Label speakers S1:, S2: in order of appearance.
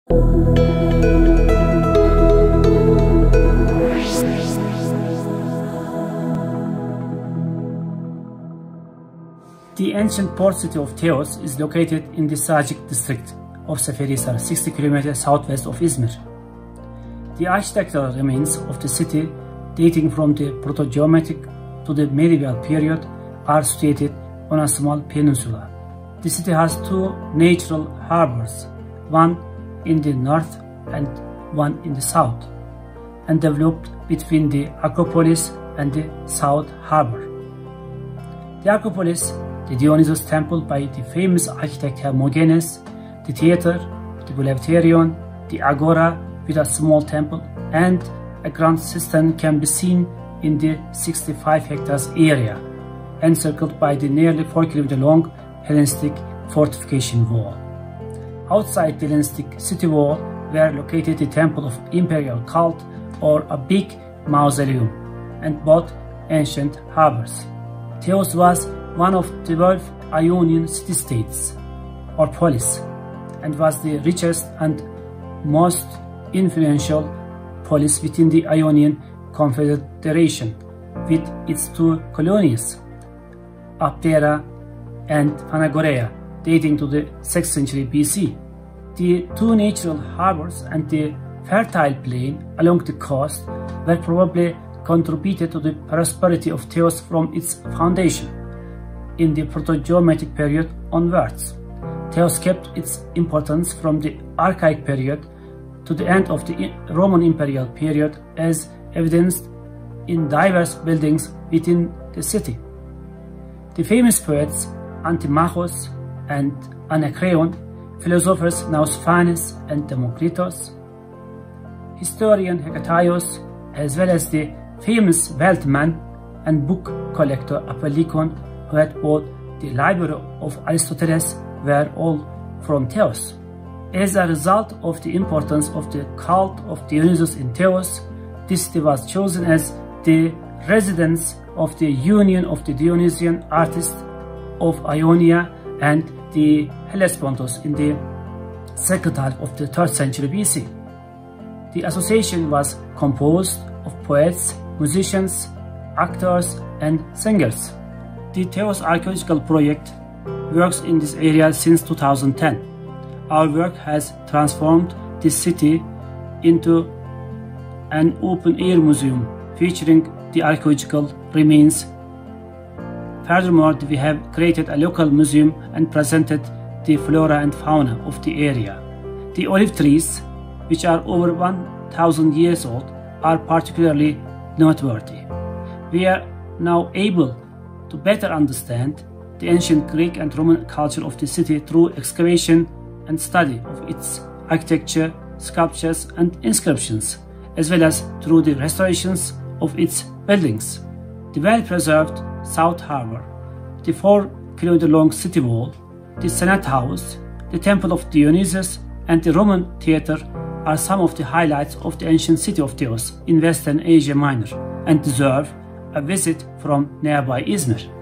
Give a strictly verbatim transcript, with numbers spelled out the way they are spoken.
S1: The ancient port city of Teos is located in the Sacık district of Seferihisar, sixty kilometers southwest of Izmir. The architectural remains of the city, dating from the Proto-Geometric to the medieval period, are situated on a small peninsula. The city has two natural harbors, one in the north and one in the south, and developed between the Acropolis and the South Harbor. The Acropolis, the Dionysus temple by the famous architect Hermogenes, the theater, the Boulevardarion, the Agora with a small temple, and a grand cistern can be seen in the sixty-five hectares area, encircled by the nearly four kilometer long Hellenistic fortification wall. Outside the Hellenistic city wall were located the temple of imperial cult or a big mausoleum, and both ancient harbors. Teos was one of twelve Ionian city-states or polis, and was the richest and most influential polis within the Ionian Confederation, with its two colonies, Abdera and Phanagoria, dating to the sixth century B C. The two natural harbors and the fertile plain along the coast were probably contributed to the prosperity of Teos from its foundation. In the Proto-Geometric period onwards, Teos kept its importance from the Archaic period to the end of the Roman imperial period, as evidenced in diverse buildings within the city. The famous poets Antimachos and Anacreon, philosophers Nausiphanes and Democritus, historian Hecataios, as well as the famous wealthman and book collector Apollycon, who had bought the library of Aristoteles, were all from Teos. As a result of the importance of the cult of Dionysus in Teos, this city was chosen as the residence of the union of the Dionysian artists of Ionia and the Hellespontus in the second half of the third century B C. The association was composed of poets, musicians, actors, and singers. The Teos Archaeological Project works in this area since two thousand ten. Our work has transformed this city into an open-air museum featuring the archaeological remains. Furthermore, we have created a local museum and presented the flora and fauna of the area. The olive trees, which are over one thousand years old, are particularly noteworthy. We are now able to better understand the ancient Greek and Roman culture of the city through excavation and study of its architecture, sculptures, and inscriptions, as well as through the restorations of its buildings. The well-preserved South Harbor, the four kilometer long city wall, the Senate House, the Temple of Dionysus, and the Roman Theater are some of the highlights of the ancient city of Teos in Western Asia Minor, and deserve a visit from nearby Izmir.